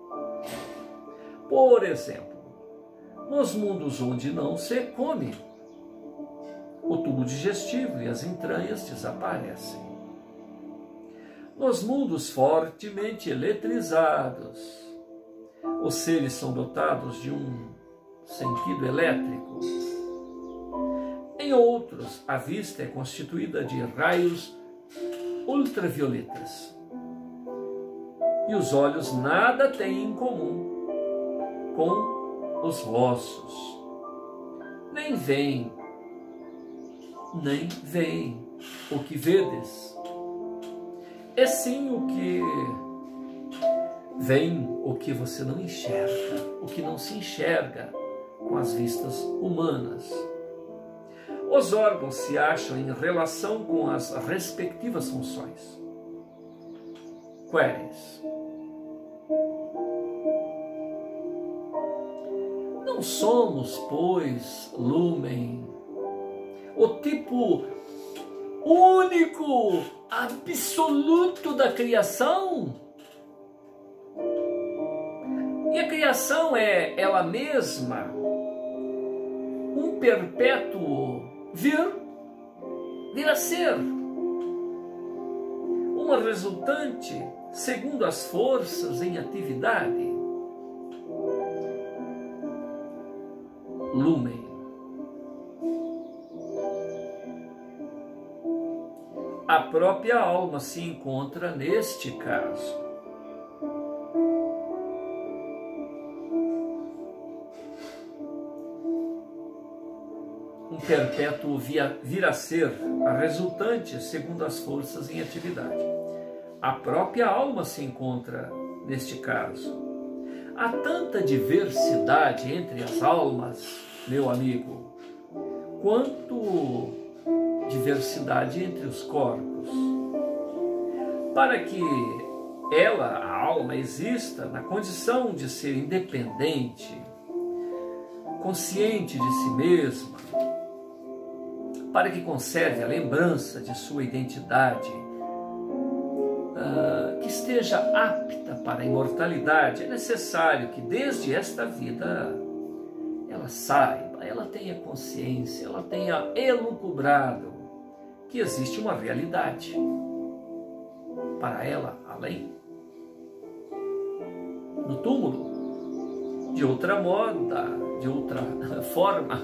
Por exemplo, nos mundos onde não se come, o tubo digestivo e as entranhas desaparecem. Nos mundos fortemente eletrizados, os seres são dotados de um sentido elétrico. Em outros, a vista é constituída de raios ultravioletas. E os olhos nada têm em comum com os vossos. Nem veem o que vedes. É sim o que vem, o que você não enxerga, o que não se enxerga com as vistas humanas. Os órgãos se acham em relação com as respectivas funções. Queres? Não somos, pois, lumen, o tipo único, absoluto da criação? E a criação é ela mesma um perpétuo vir a ser, uma resultante segundo as forças em atividade. Lumen. A própria alma se encontra neste caso. Um perpétuo vir a ser, a resultante segundo as forças em atividade. A própria alma se encontra neste caso. Há tanta diversidade entre as almas, meu amigo, quanto diversidade entre os corpos. Para que ela, a alma, exista na condição de ser independente, consciente de si mesma, para que conserve a lembrança de sua identidade, que esteja apta para a imortalidade, é necessário que desde esta vida ela saiba, ela tenha consciência, ela tenha elucubrado que existe uma realidade para ela além, no túmulo. De outra moda, de outra forma,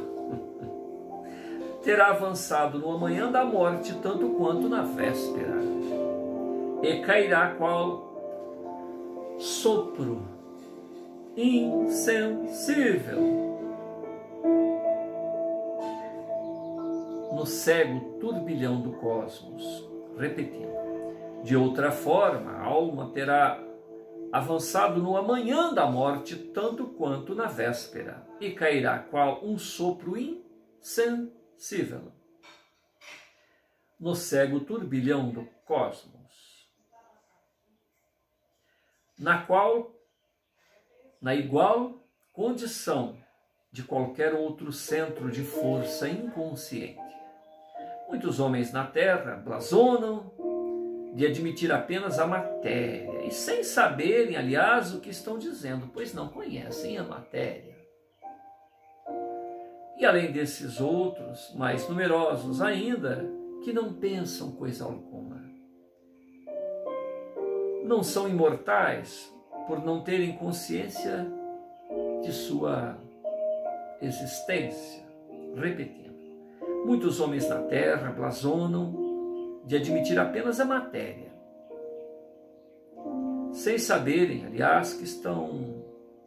terá avançado no amanhã da morte tanto quanto na véspera, e cairá qual sopro insensível no cego turbilhão do cosmos. Repetindo, de outra forma, a alma terá avançado no amanhã da morte tanto quanto na véspera, e cairá qual um sopro insensível no cego turbilhão do cosmos, na igual condição de qualquer outro centro de força inconsciente. Muitos homens na Terra blasonam de admitir apenas a matéria, e sem saberem, aliás, o que estão dizendo, pois não conhecem a matéria. E além desses outros, mais numerosos ainda, que não pensam coisa alguma. Não são imortais por não terem consciência de sua existência. Repetindo, muitos homens na Terra blasonam de admitir apenas a matéria, sem saberem, aliás, o que estão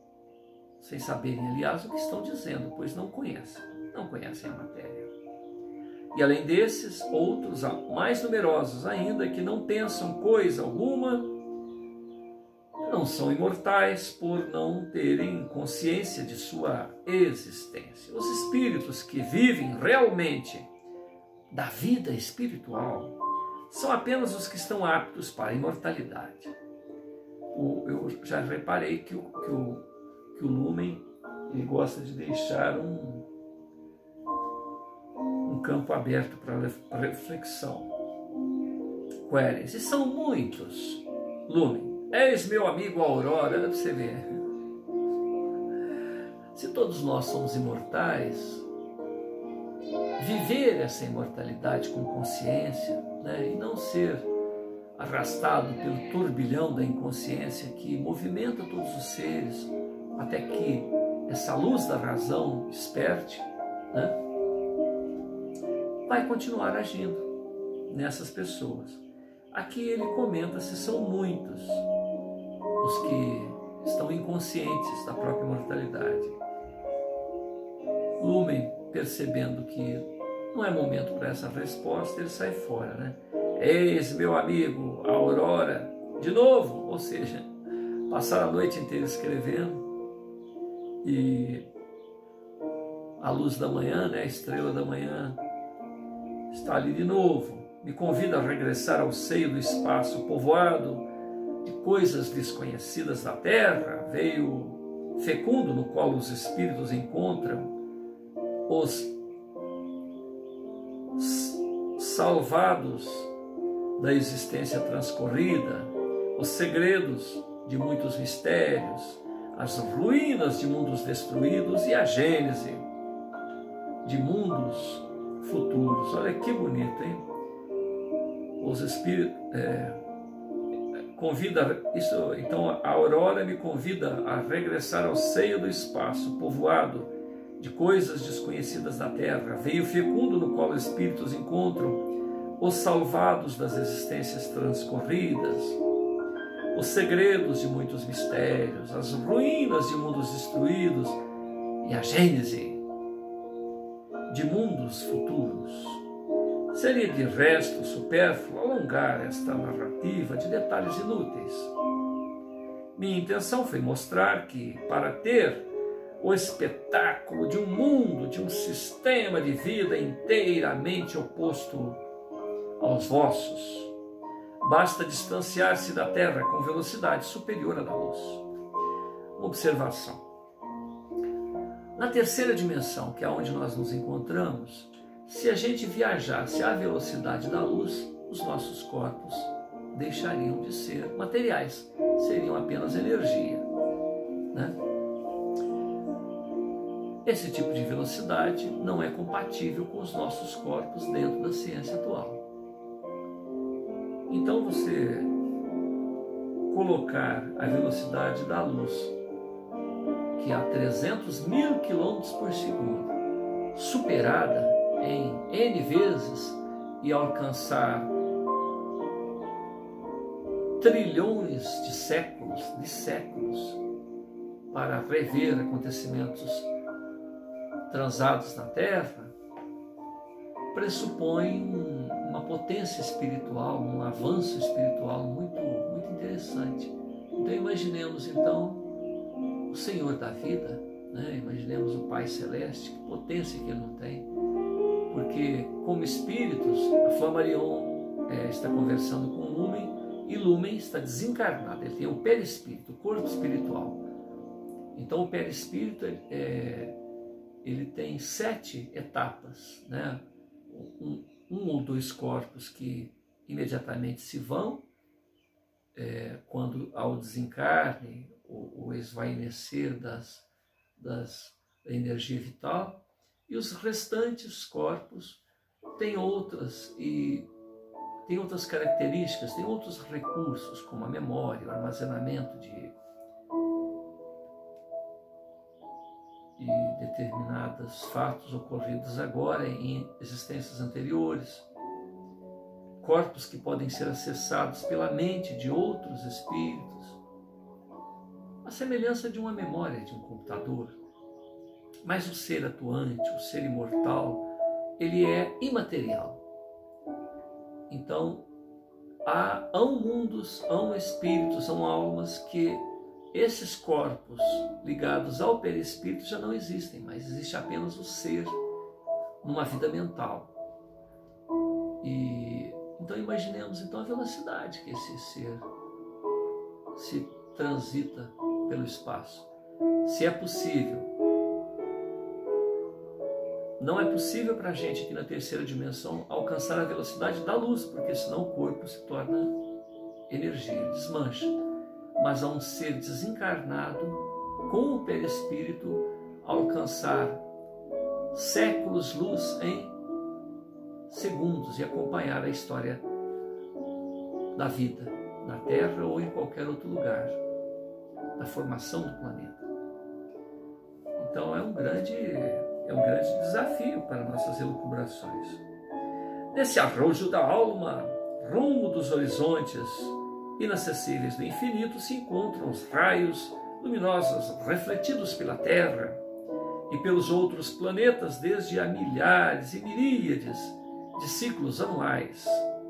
dizendo, pois não conhecem a matéria. E além desses, outros, mais numerosos ainda, que não pensam coisa alguma, não são imortais por não terem consciência de sua existência. Os espíritos que vivem realmente da vida espiritual são apenas os que estão aptos para a imortalidade. Eu já reparei que o Lumen ele gosta de deixar um campo aberto para reflexão. Queres, e são muitos. Lumen, eis meu amigo Aurora, para você ver. Se todos nós somos imortais, viver essa imortalidade com consciência, né, e não ser arrastado pelo turbilhão da inconsciência que movimenta todos os seres até que essa luz da razão desperte, né, vai continuar agindo nessas pessoas. Aqui ele comenta se são muitos os que estão inconscientes da própria imortalidade. Lumen, percebendo que não é momento para essa resposta, ele sai fora, né? Eis meu amigo, a Aurora, de novo, ou seja, passar a noite inteira escrevendo e a luz da manhã, né, a estrela da manhã, está ali de novo, me convida a regressar ao seio do espaço povoado de coisas desconhecidas da terra, veio fecundo no qual os espíritos encontram os salvados da existência transcorrida, os segredos de muitos mistérios, as ruínas de mundos destruídos e a gênese de mundos futuros. Olha que bonito, hein? Os espíritos convida isso. Então a Aurora me convida a regressar ao seio do espaço povoado de coisas desconhecidas da terra, veio fecundo no qual espíritos encontram os salvados das existências transcorridas, os segredos de muitos mistérios, as ruínas de mundos destruídos e a gênese de mundos futuros. Seria de resto supérfluo alongar esta narrativa de detalhes inúteis. Minha intenção foi mostrar que, para ter o espetáculo de um mundo, de um sistema de vida inteiramente oposto aos vossos, basta distanciar-se da Terra com velocidade superior à da luz. Uma observação. Na terceira dimensão, que é onde nós nos encontramos, se a gente viajasse à velocidade da luz, os nossos corpos deixariam de ser materiais, seriam apenas energia, né? Esse tipo de velocidade não é compatível com os nossos corpos dentro da ciência atual. Então você colocar a velocidade da luz, que é a 300 mil quilômetros por segundo, superada em N vezes e alcançar trilhões de séculos para rever acontecimentos transados na Terra, pressupõe uma potência espiritual, um avanço espiritual muito interessante. Então imaginemos então o Senhor da vida, né? Imaginemos o Pai Celeste, que potência que Ele não tem, porque como espíritos, a Flammarion está conversando com o Lumen, e Lumen está desencarnado, ele tem o perispírito, o corpo espiritual. Então o perispírito ele tem 7 etapas, né? Um ou 2 corpos que imediatamente se vão, quando ao desencarne, o esvainecer da energia vital, e os restantes corpos têm outras características, têm outros recursos, como a memória, o armazenamento de determinados fatos ocorridos agora em existências anteriores, corpos que podem ser acessados pela mente de outros espíritos, a semelhança de uma memória de um computador. Mas o ser atuante, o ser imortal, ele é imaterial. Então, há mundos, há espíritos, há almas que esses corpos ligados ao perispírito já não existem, mas existe apenas o ser numa vida mental. E Então imaginemos então a velocidade que esse ser se transita pelo espaço. Se é possível. Não é possível para a gente aqui na terceira dimensão alcançar a velocidade da luz, porque senão o corpo se torna energia, ele desmancha. Mas há um ser desencarnado com o perispírito alcançar séculos-luz em segundos e acompanhar a história da vida na Terra ou em qualquer outro lugar, da formação do planeta. Então é um grande desafio para nossas elucubrações. Nesse arrojo da alma, rumo dos horizontes inacessíveis do infinito, se encontram os raios luminosos refletidos pela Terra e pelos outros planetas desde há milhares e miríades de ciclos anuais.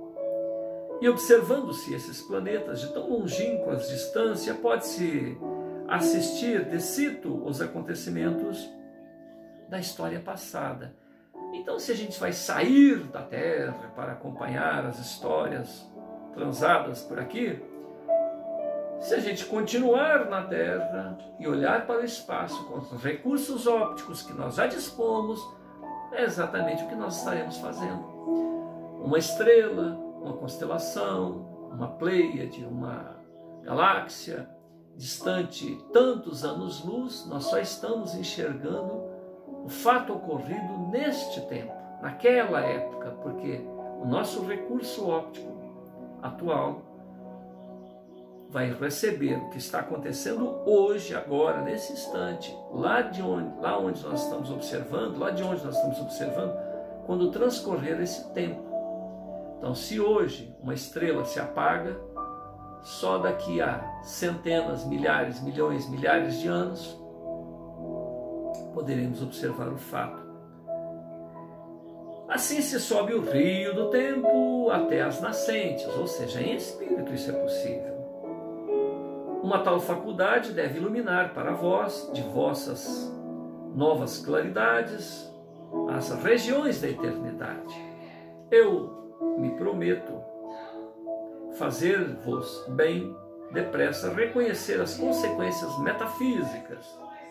E observando-se esses planetas de tão longínquas distância, pode-se assistir de cito os acontecimentos da história passada. Então, se a gente vai sair da Terra para acompanhar as histórias transadas por aqui, se a gente continuar na Terra e olhar para o espaço com os recursos ópticos que nós já dispomos, é exatamente o que nós estaremos fazendo. Uma estrela, uma constelação, uma pleiade, uma galáxia distante tantos anos-luz, nós só estamos enxergando o fato ocorrido neste tempo, naquela época, porque o nosso recurso óptico atual vai receber o que está acontecendo hoje, agora, nesse instante, lá onde nós estamos observando, quando transcorrer esse tempo. Então, se hoje uma estrela se apaga, só daqui a centenas, milhares, milhões, milhares de anos, poderemos observar o fato. Assim se sobe o rio do tempo até as nascentes, ou seja, em espírito isso é possível. Uma tal faculdade deve iluminar para vós, de vossas novas claridades, as regiões da eternidade. Eu me prometo fazer-vos bem depressa reconhecer as consequências metafísicas,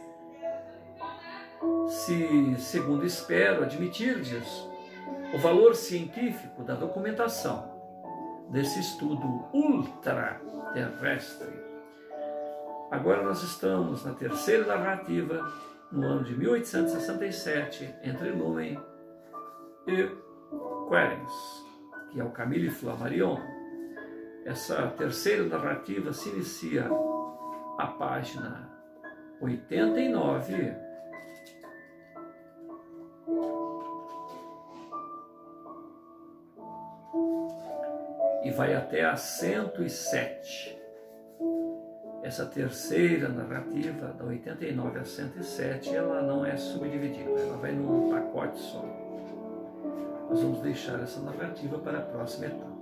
se, segundo espero, admitirdes o valor científico da documentação desse estudo ultraterrestre. Agora nós estamos na terceira narrativa, no ano de 1867, entre Lumen e Querens, que é o Camille Flammarion. Essa terceira narrativa se inicia a página 89 e vai até a 107. Essa terceira narrativa, da 89 a 107, ela não é subdividida, ela vai num pacote só. Nós vamos deixar essa narrativa para a próxima etapa.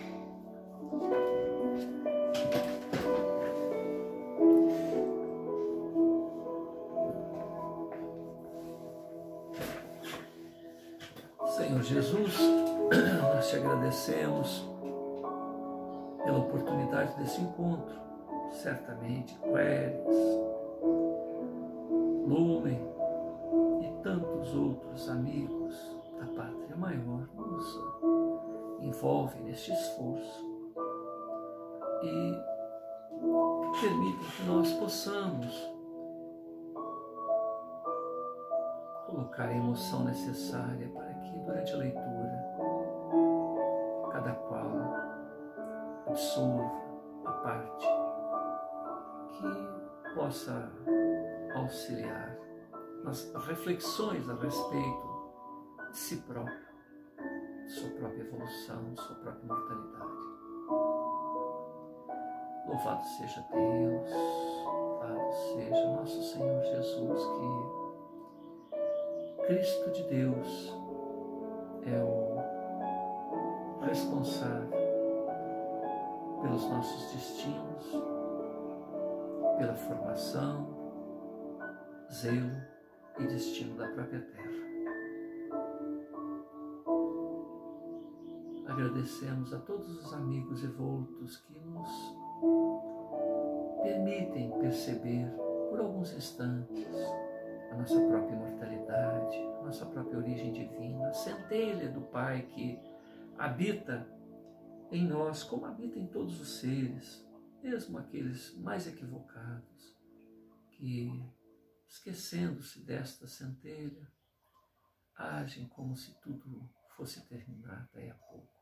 Senhor Jesus, nós te agradecemos pela oportunidade desse encontro. Certamente, Querens, Lumen e tantos outros amigos da Pátria Maior nos envolvem neste esforço e permitem que nós possamos colocar a emoção necessária para que, durante a leitura, cada qual absorva a parte que possa auxiliar nas reflexões a respeito de si próprio, de sua própria evolução, de sua própria mortalidade. Louvado seja Deus, louvado seja nosso Senhor Jesus, que Cristo de Deus é o responsável pelos nossos destinos, pela formação, zelo e destino da própria terra. agradecemos a todos os amigos evolutos que nos permitem perceber por alguns instantes a nossa própria imortalidade, a nossa própria origem divina, a centelha do Pai que habita em nós, como habita em todos os seres, mesmo aqueles mais equivocados, que, esquecendo-se desta centelha, agem como se tudo fosse terminar daí a pouco,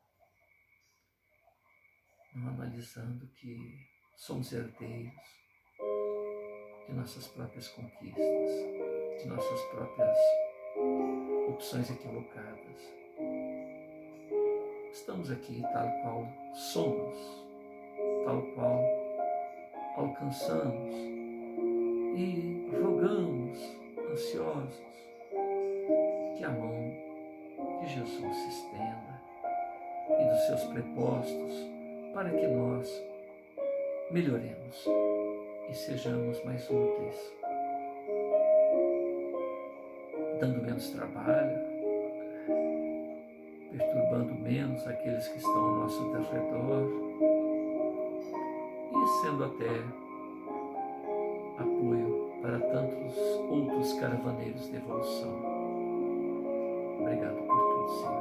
não analisando que somos herdeiros de nossas próprias conquistas, de nossas próprias opções equivocadas. Estamos aqui tal qual somos, tal qual alcançamos e rogamos, ansiosos, que a mão de Jesus se estenda e dos seus prepostos para que nós melhoremos e sejamos mais úteis, dando menos trabalho, perturbando menos aqueles que estão ao nosso redor e sendo até apoio para tantos outros caravaneiros de evolução. Obrigado por tudo, Senhor.